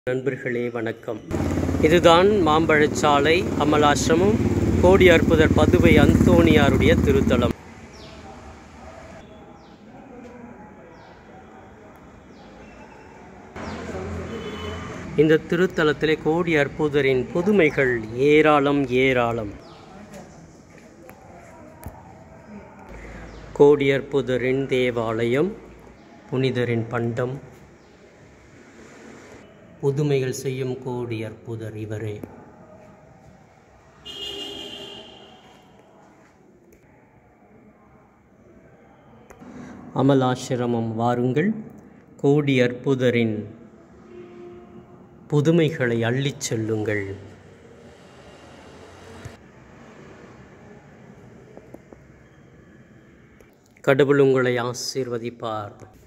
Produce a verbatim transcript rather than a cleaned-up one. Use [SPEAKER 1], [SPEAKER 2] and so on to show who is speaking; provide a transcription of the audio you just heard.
[SPEAKER 1] நண்பர்களே வணக்கம். இதுதான் மாம்பழச்சாலை அமலாசிரமம் கோடி அற்புதர் பதுவை அந்தோனியாருடைய திருத்தலம். இந்த திருத்தலத்திலே கோடி அற்புதரின் புதுமைகள் ஏராளம் ஏராளம். கோடி அற்புதரின் தேவாலயம், புனிதரின் பண்டம், புதுமைகள் செய்யும் கோடி அற்புதர் இவரே. அமலாசிரமம் வாருங்கள், கோடி அற்புதரின் புதுமைகளை அள்ளிச் செல்லுங்கள். கடவுள் உங்களை ஆசீர்வதிப்பார்.